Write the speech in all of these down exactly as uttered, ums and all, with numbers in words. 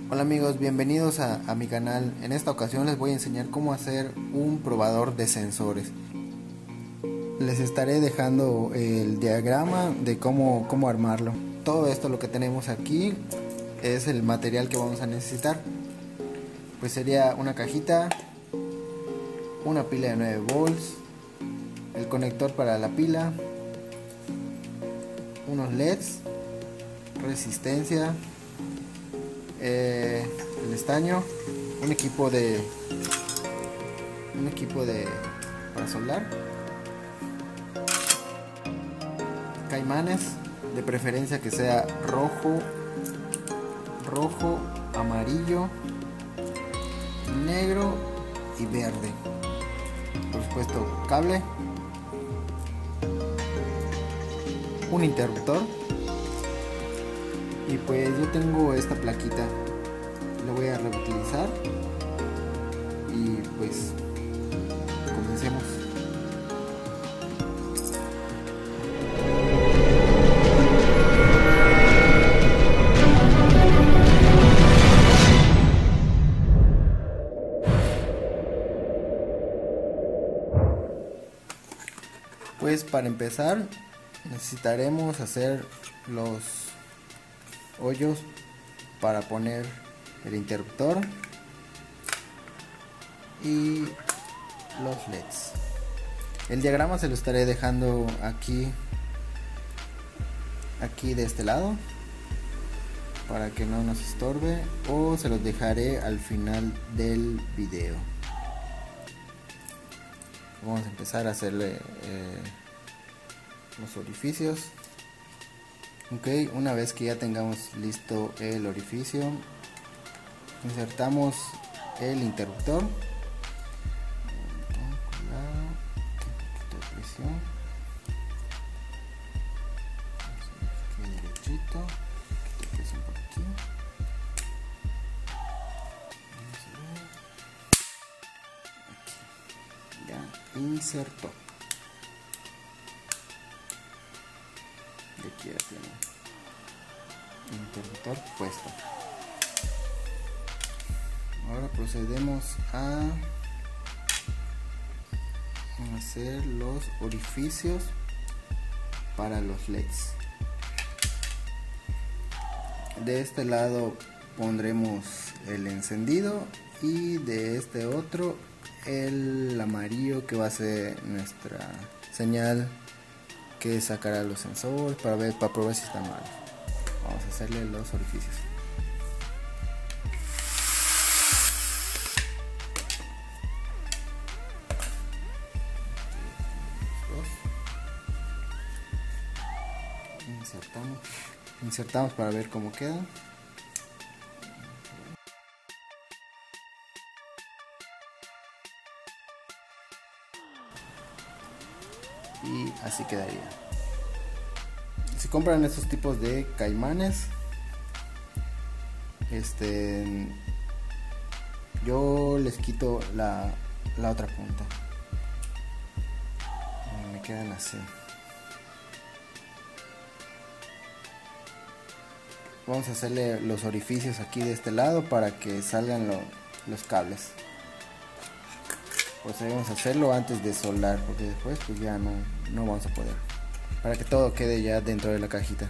Hola amigos, bienvenidos a, a mi canal. En esta ocasión les voy a enseñar cómo hacer un probador de sensores. Les estaré dejando el diagrama de cómo, cómo armarlo. Todo esto lo que tenemos aquí es el material que vamos a necesitar. Pues sería una cajita, una pila de nueve volts, el conector para la pila, unos L E Ds, resistencia, eh, el estaño, un equipo de un equipo de para soldar, caimanes, de preferencia que sea rojo, rojo, amarillo, negro y verde. Por supuesto, cable, un interruptor. Y pues yo tengo esta plaquita, la voy a reutilizar y pues comencemos. Pues para empezar necesitaremos hacer los hoyos para poner el interruptor y los L E Ds. El diagrama se lo estaré dejando aquí aquí de este lado para que no nos estorbe, o se los dejaré al final del video. Vamos a empezar a hacerle eh, los orificios. Ok, una vez que ya tengamos listo el orificio, insertamos el interruptor. Cuidado, un poquito de presión. Aquí derechito, un poquito de presión por aquí. Vamos a ver. Aquí. Ya insertó. Y aquí ya tiene el interruptor puesto. Ahora procedemos a hacer los orificios para los L E Ds. De este lado pondremos el encendido y de este otro el amarillo, que va a ser nuestra señal que sacará los sensores para ver, para probar si están malos. Vamos a hacerle los orificios. Insertamos, insertamos para ver cómo queda. Y así quedaría. Si compran estos tipos de caimanes, este yo les quito la, la otra punta, me quedan así. Vamos a hacerle los orificios aquí de este lado para que salgan lo, los cables. Pues debemos hacerlo antes de soldar, porque después pues ya no, no vamos a poder, para que todo quede ya dentro de la cajita.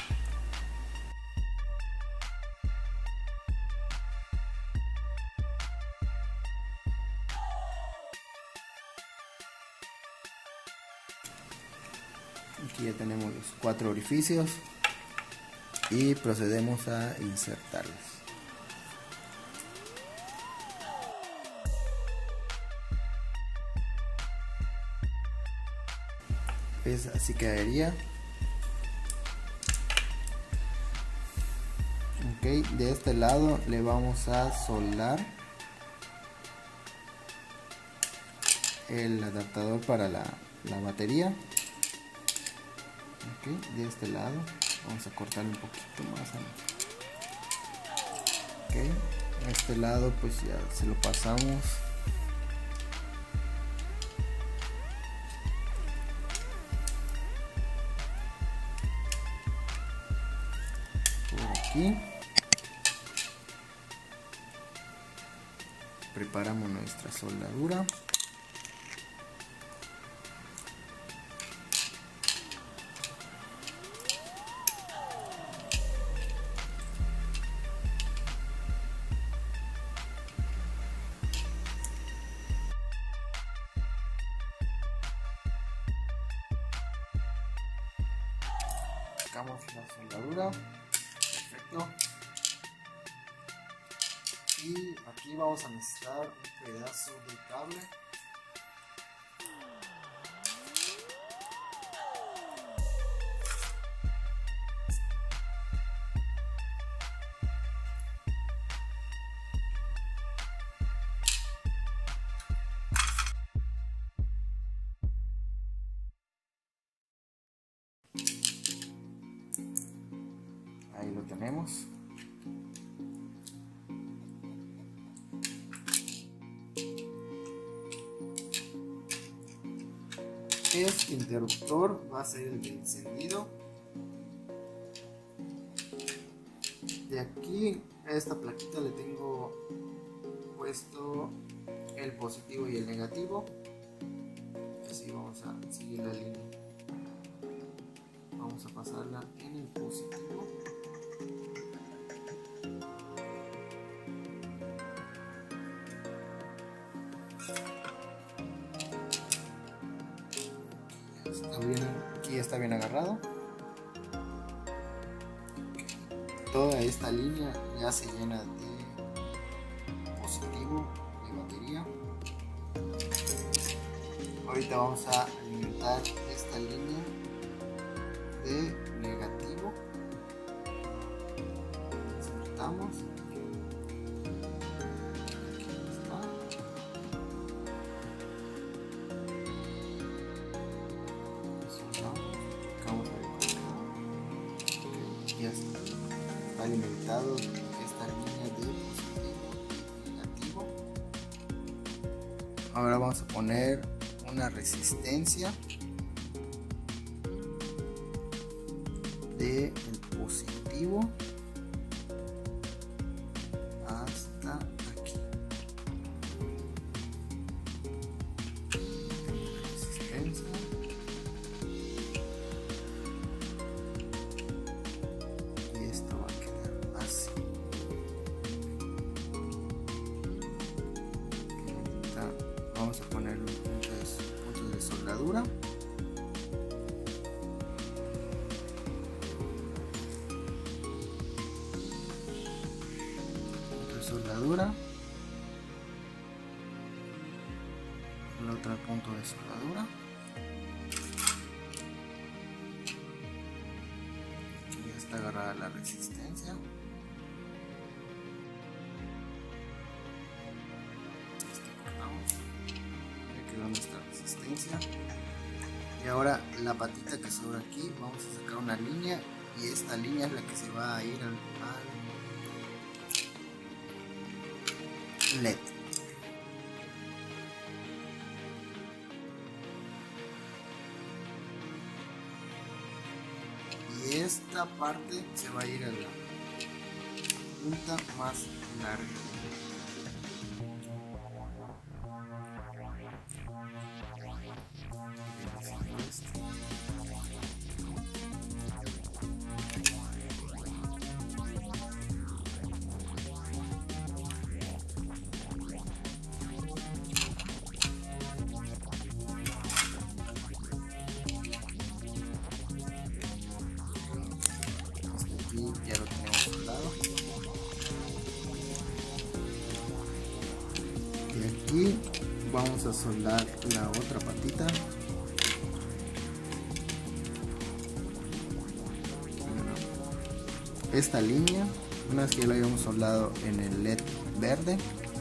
Aquí ya tenemos los cuatro orificios y procedemos a insertarlos. Pues así quedaría. Ok, de este lado le vamos a soldar el adaptador para la, la batería. Ok, de este lado vamos a cortar un poquito más. Ok, a este lado pues ya se lo pasamos. Por aquí. preparamos nuestra soldadura. Sacamos la soldadura, perfecto, y aquí vamos a necesitar un pedazo de cable. Ahí lo tenemos. Este interruptor va a ser el de encendido. De aquí a esta plaquita le tengo puesto el positivo y el negativo. Así vamos a seguir la línea. Vamos a pasarla en el positivo. Está bien, aquí está bien agarrado. Toda esta línea ya se llena de positivo de batería. Ahorita vamos a alimentar esta línea de negativo. Insertamos. Ya está, está alimentado esta línea de positivo y negativo. Ahora vamos a poner una resistencia del positivo hasta aquí. Resistencia. Vamos a poner los puntos, puntos de soldadura. Punto de soldadura. El otro punto de soldadura. Aquí ya está agarrada la resistencia. Nuestra resistencia, y ahora la patita que sobra aquí vamos a sacar una línea, y esta línea es la que se va a ir al, al L E D. Y esta parte se va a ir a la punta más larga. Ya lo tenemos soldado. Y aquí vamos a soldar la otra patita. Esta línea, una vez que ya la habíamos soldado en el L E D verde,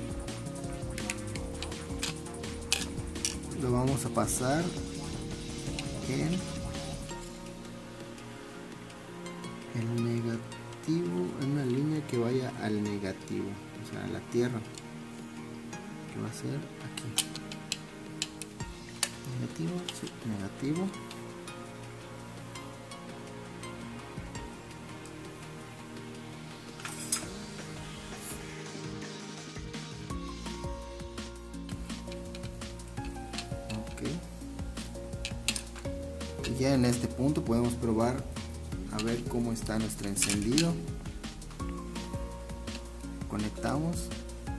lo vamos a pasar en el negativo, en una línea que vaya al negativo, o sea, a la tierra, que va a ser aquí. Negativo, sí, negativo. ya en este punto podemos probar a ver cómo está nuestro encendido. Conectamos.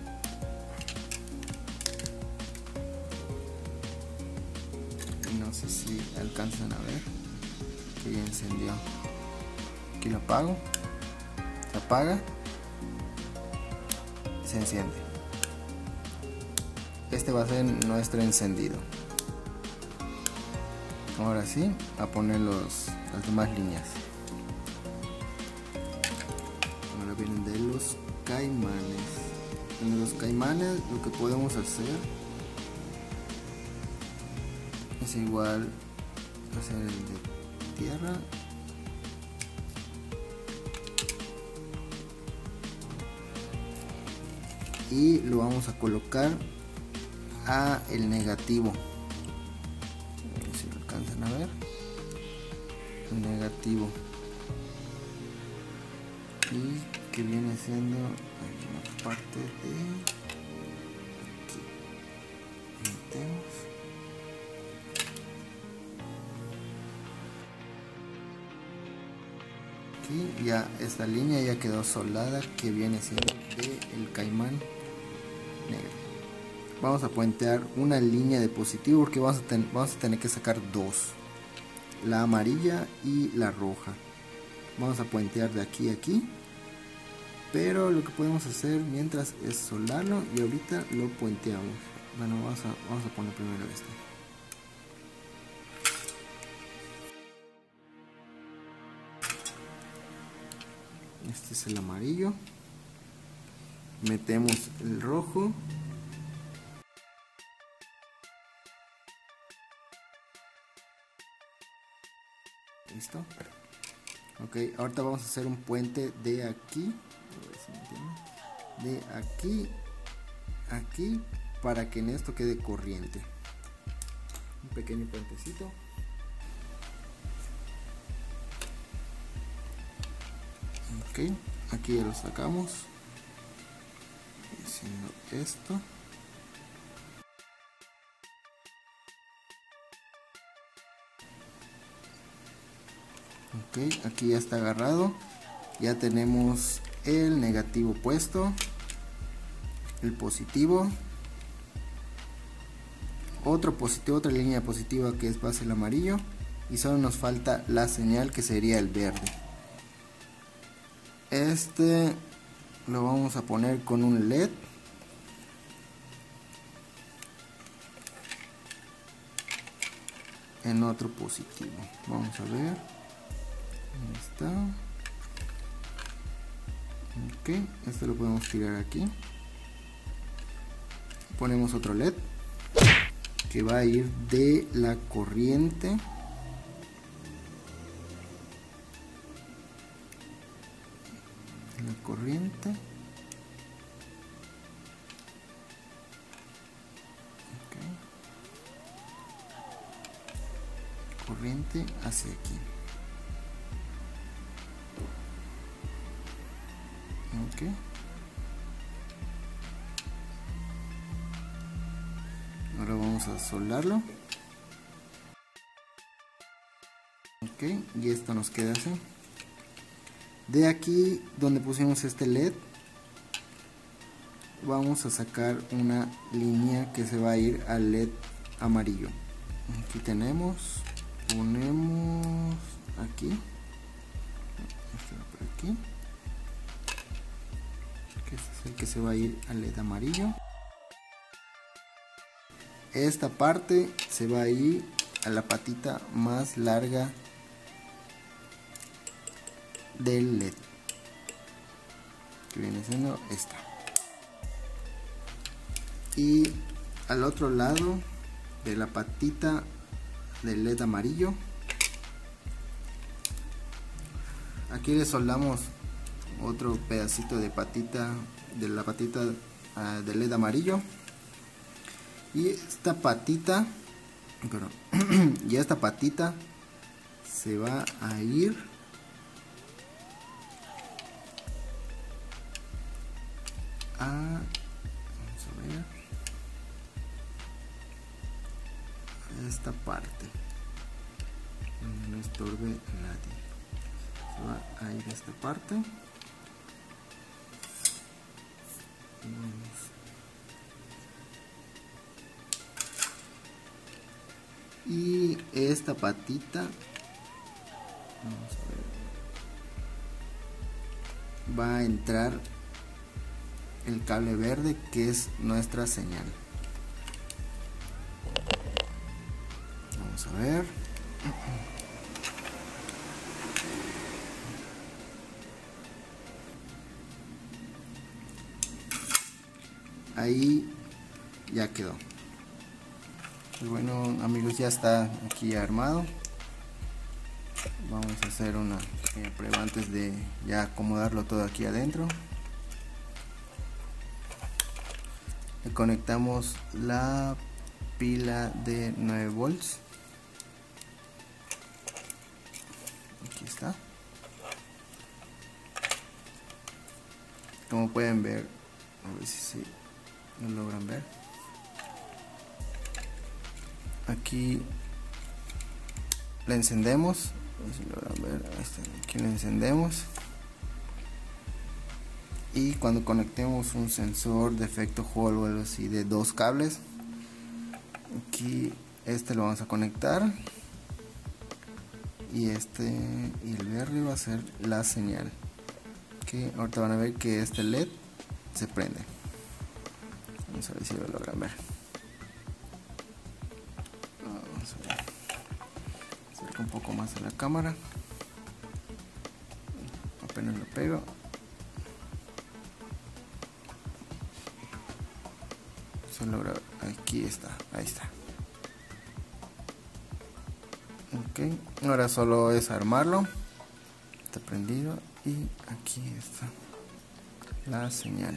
No sé si alcanzan a ver que ya encendió. Aquí lo apago, se apaga, se enciende. Este va a ser nuestro encendido. Ahora sí, a poner los, las demás líneas. Ahora vienen de los caimanes. En los caimanes lo que podemos hacer es igual hacer el de tierra. Y lo vamos a colocar a el negativo. A ver si lo alcanzan a ver. El negativo. Y que viene siendo una parte de aquí. Metemos. Aquí ya esta línea ya quedó soldada, que viene siendo de el caimán negro. Vamos a puentear una línea de positivo porque vamos a, ten, vamos a tener que sacar dos, la amarilla y la roja. Vamos a puentear de aquí a aquí, pero lo que podemos hacer mientras es soldarlo y ahorita lo puenteamos. Bueno, vamos a, vamos a poner primero este. Este es el amarillo. Metemos el rojo. Listo. Ok, ahorita vamos a hacer un puente de aquí. De aquí a aquí para que en esto quede corriente. Un pequeño puentecito. Ok, aquí ya lo sacamos. Haciendo esto. Ok, aquí ya está agarrado. Ya tenemos el negativo puesto, el positivo, otro positivo, otra línea positiva que es base el amarillo, y solo nos falta la señal que sería el verde. Este lo vamos a poner con un L E D. En otro positivo. Vamos a ver. Ahí está. Ok, este lo podemos tirar aquí. Ponemos otro L E D que va a ir de la corriente la corriente okay. Corriente hacia aquí. Ok. Ahora vamos a soldarlo. Ok, y esto nos queda así. De aquí donde pusimos este L E D vamos a sacar una línea que se va a ir al L E D amarillo. Aquí tenemos, ponemos aquí, este va por aquí, que este es el que se va a ir al L E D amarillo. Esta parte se va a ir a la patita más larga del L E D, que viene siendo esta. Y al otro lado de la patita del L E D amarillo, aquí le soldamos otro pedacito de patita de la patita uh, del L E D amarillo. Y esta patita, perdón, y esta patita se va a ir a, vamos a ver, a esta parte. no estorbe nadie. Se va a ir a esta parte. Y esta patita, vamos a ver, va a entrar el cable verde, que es nuestra señal. Vamos a ver. Ahí ya quedó. Pues bueno, amigos, ya está aquí armado. Vamos a hacer una pequeña prueba antes de ya acomodarlo todo aquí adentro. Le conectamos la pila de nueve volts. Aquí está. Como pueden ver, a ver si sí, lo logran ver. Aquí la encendemos. A ver si logran ver. Ahí está. Aquí la encendemos. Y cuando conectemos un sensor de efecto Hall o algo así de dos cables, aquí este lo vamos a conectar, y este y el verde va a ser la señal, que ahorita van a ver que este L E D se prende. Vamos a ver si lo logran ver. Vamos a ver, acerco un poco más a la cámara, apenas lo pego. Logra, aquí está, ahí está. Ok, ahora solo es armarlo. Está prendido y aquí está la señal.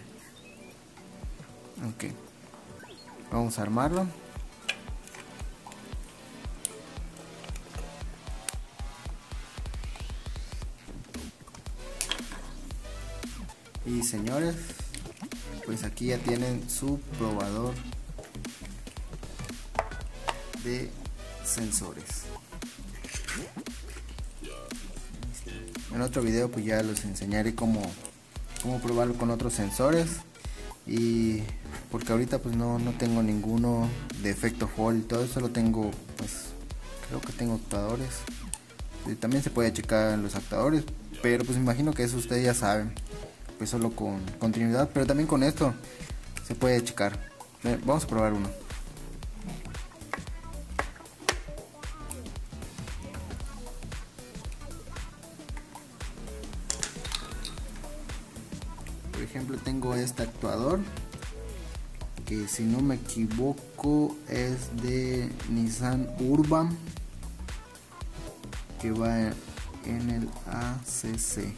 Ok, vamos a armarlo. Y señores, pues aquí ya tienen su probador de sensores. En otro video pues ya les enseñaré cómo, cómo probarlo con otros sensores, y porque ahorita pues no, no tengo ninguno de efecto Hall y todo eso, lo tengo, pues creo que tengo actuadores. Y también se puede checar en los actuadores, pero pues imagino que eso ustedes ya saben, pues solo con continuidad, pero también con esto se puede checar. Vamos a probar uno. Por ejemplo, tengo este actuador que, si no me equivoco, es de Nissan Urban, que va en el A C C.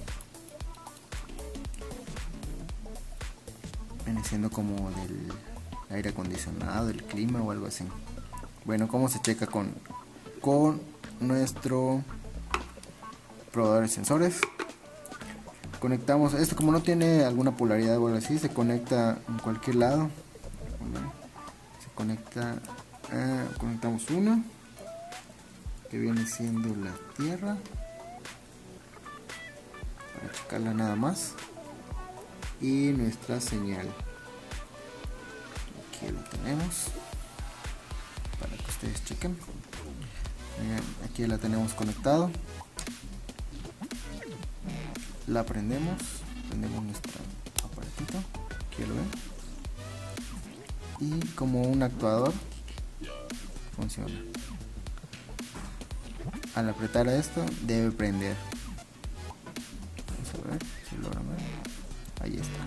Viene siendo como del aire acondicionado, el clima o algo así. Bueno, ¿cómo se checa con, con nuestro probador de sensores? Conectamos esto, como no tiene alguna polaridad o algo así, se conecta en cualquier lado. Se conecta, eh, conectamos uno que viene siendo la tierra, para checarla nada más, y nuestra señal. Aquí lo tenemos para que ustedes chequen. Aquí la tenemos conectado. La prendemos, prendemos nuestro aparatito, aquí lo ven, y como un actuador funciona. Al apretar a esto debe prender. Vamos a ver si logran ver. Ahí está.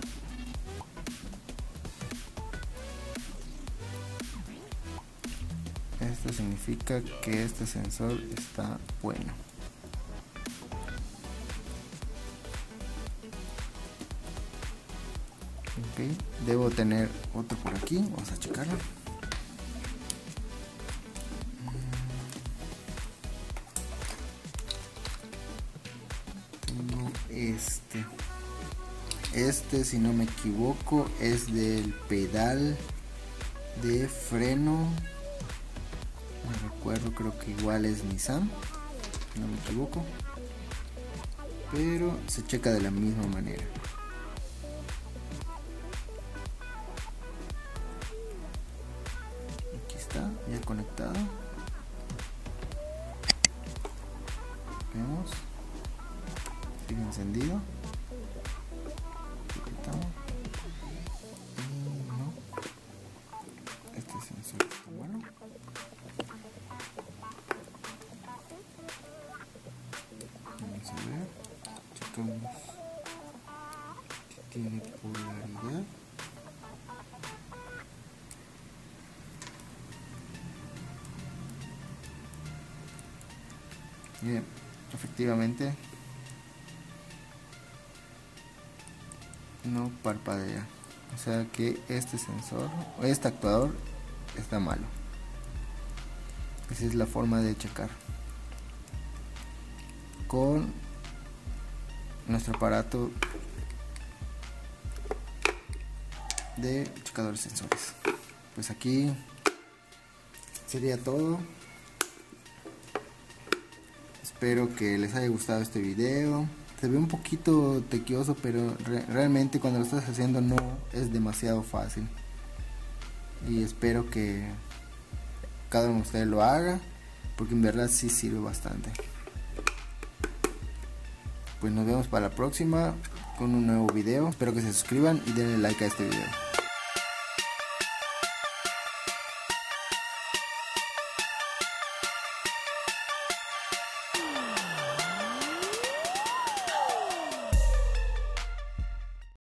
Esto significa que este sensor está bueno. Okay. Debo tener otro por aquí, vamos a checarlo. Tengo este. Este, si no me equivoco, es del pedal de freno. No recuerdo, creo que igual es Nissan. si no me equivoco, pero se checa de la misma manera. Aquí está, ya conectado. Vemos, sigue encendido. Y no, este sensor está bueno. Vamos a ver, checamos que tiene polaridad. Bien, efectivamente no parpadea, o sea que este sensor o este actuador está malo. Esa es la forma de checar con nuestro aparato de checadores de sensores. Pues aquí sería todo. Espero que les haya gustado este video. Se ve un poquito tequioso, pero re realmente cuando lo estás haciendo no es demasiado fácil. Y espero que cada uno de ustedes lo haga, porque en verdad sí sirve bastante. Pues nos vemos para la próxima con un nuevo video. Espero que se suscriban y denle like a este video.